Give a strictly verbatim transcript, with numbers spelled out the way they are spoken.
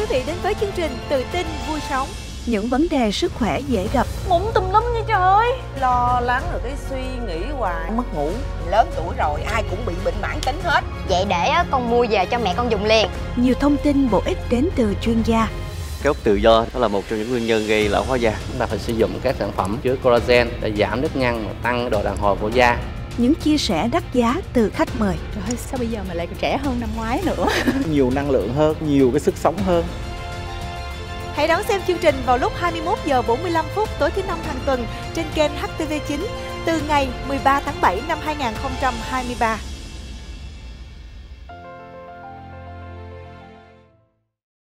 quý vị đến với chương trình Tự tin vui sống. Những vấn đề sức khỏe dễ gặp. Mụn tùm lum nha trời. Lo lắng rồi cái suy nghĩ hoài, mất ngủ. Lớn tuổi rồi ai cũng bị bệnh mãn tính hết. Vậy để con mua về cho mẹ con dùng liền. Nhiều thông tin bổ ích đến từ chuyên gia. Gốc tự do đó là một trong những nguyên nhân gây lão hóa da. Chúng ta phải sử dụng các sản phẩm chứa collagen để giảm nếp nhăn và tăng độ đàn hồi của da. Những chia sẻ đắt giá từ khách mời. Trời ơi, sao bây giờ mà lại trẻ hơn năm ngoái nữa. Nhiều năng lượng hơn, nhiều cái sức sống hơn. Hãy đón xem chương trình vào lúc hai mươi mốt giờ bốn mươi lăm phút tối thứ năm hàng tuần trên kênh H T V chín từ ngày mười ba tháng bảy năm hai nghìn không trăm hai mươi ba.